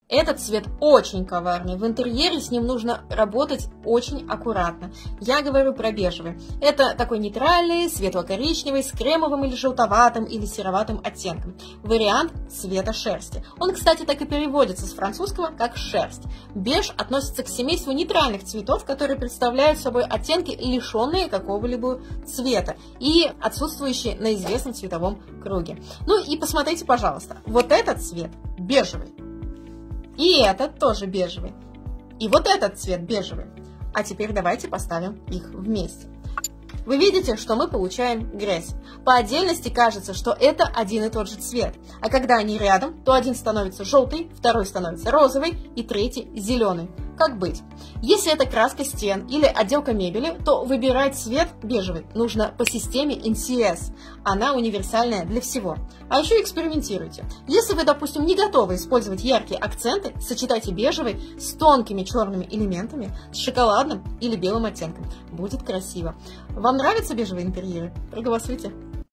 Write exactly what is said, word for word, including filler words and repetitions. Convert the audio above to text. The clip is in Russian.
Этот цвет очень коварный, в интерьере с ним нужно работать очень аккуратно. Я говорю про бежевый. Это такой нейтральный, светло-коричневый, с кремовым или желтоватым или сероватым оттенком. Вариант цвета шерсти. Он, кстати, так и переводится с французского как шерсть. Беж относится к семейству нейтральных цветов, которые представляют собой оттенки, лишенные какого-либо цвета и отсутствующие на известном цветовом круге. Ну и посмотрите, пожалуйста, вот этот цвет бежевый. И этот тоже бежевый. И вот этот цвет бежевый. А теперь давайте поставим их вместе. Вы видите, что мы получаем грязь. По отдельности кажется, что это один и тот же цвет. А когда они рядом, то один становится желтый, второй становится розовый и третий зеленый. Как быть? Если это краска стен или отделка мебели, то выбирать цвет бежевый нужно по системе эн си эс. Она универсальная для всего. А еще экспериментируйте. Если вы, допустим, не готовы использовать яркие акценты, сочетайте бежевый с тонкими черными элементами, с шоколадным или белым оттенком. Будет красиво. Вам нравятся бежевые интерьеры? Проголосуйте.